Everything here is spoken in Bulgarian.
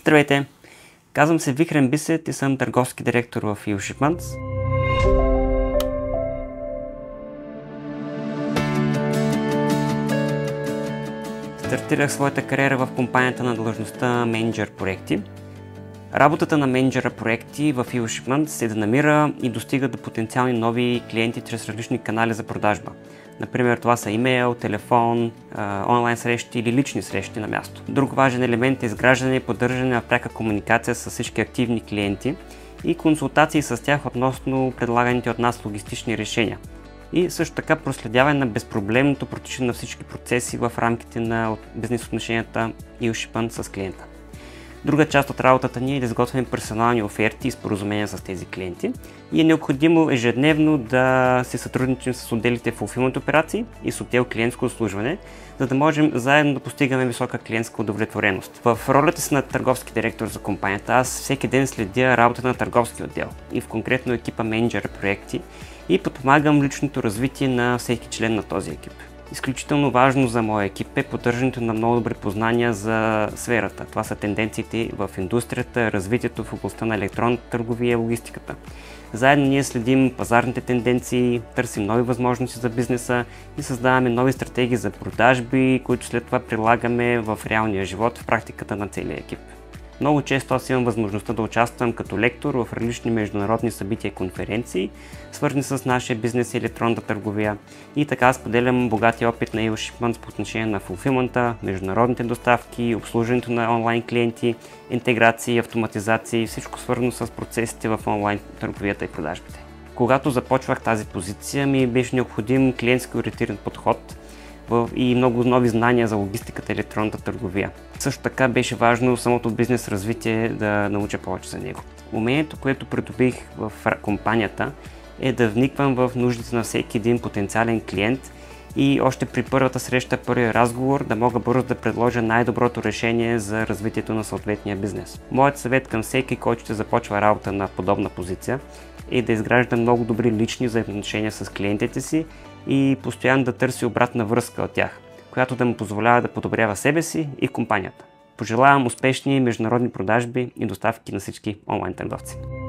Здравейте! Казвам се Вихрен Бисет и съм търговски директор в YouShipments. Стартирах своята кариера в компанията на длъжността менеджер проекти. Работата на менеджера проекти в YouShipments е да намира и достига до потенциални нови клиенти чрез различни канали за продажба. Например, това са имейл, телефон, онлайн срещи или лични срещи на място. Друг важен елемент е изграждане и поддържане на пряка комуникация с всички активни клиенти и консултации с тях относно предлаганите от нас логистични решения. И също така проследяване на безпроблемното протичане на всички процеси в рамките на бизнес отношенията YouShipments с клиента. Друга част от работата ни е да изготвим персонални оферти и споразумения с тези клиенти и е необходимо ежедневно да се сътрудничим с отделите фулфилмент операции и с отдел клиентско обслужване, за да можем заедно да постигаме висока клиентска удовлетвореност. В ролята си на търговски директор за компанията аз всеки ден следя работата на търговски отдел и в конкретно екипа менеджера проекти и подпомагам личното развитие на всеки член на този екип. Изключително важно за моя екип е поддържането на много добри познания за сферата. Това са тенденциите в индустрията, развитието в областта на електронната търговия и логистиката. Заедно ние следим пазарните тенденции, търсим нови възможности за бизнеса и създаваме нови стратегии за продажби, които след това прилагаме в реалния живот, в практиката на целия екип. Много често аз имам възможността да участвам като лектор в различни международни събития и конференции, свързани с нашия бизнес и електронната търговия. И така споделям богатия опит на YouShipments по отношение на фулфилмента, международните доставки, обслужването на онлайн клиенти, интеграции, автоматизации, всичко свързано с процесите в онлайн търговията и продажбите. Когато започвах тази позиция, ми беше необходим клиентски ориентиран подход и много нови знания за логистиката и електронната търговия. Също така беше важно самото бизнес развитие да науча повече за него. Умението, което придобих в компанията, е да вниквам в нуждите на всеки един потенциален клиент и още при първата среща, първия разговор да мога бързо да предложа най-доброто решение за развитието на съответния бизнес. Моят съвет към всеки, който ще започва работа на подобна позиция, е да изгражда много добри лични взаимоотношения с клиентите си и постоянно да търси обратна връзка от тях, която да му позволява да подобрява себе си и компанията. Пожелавам успешни международни продажби и доставки на всички онлайн търговци.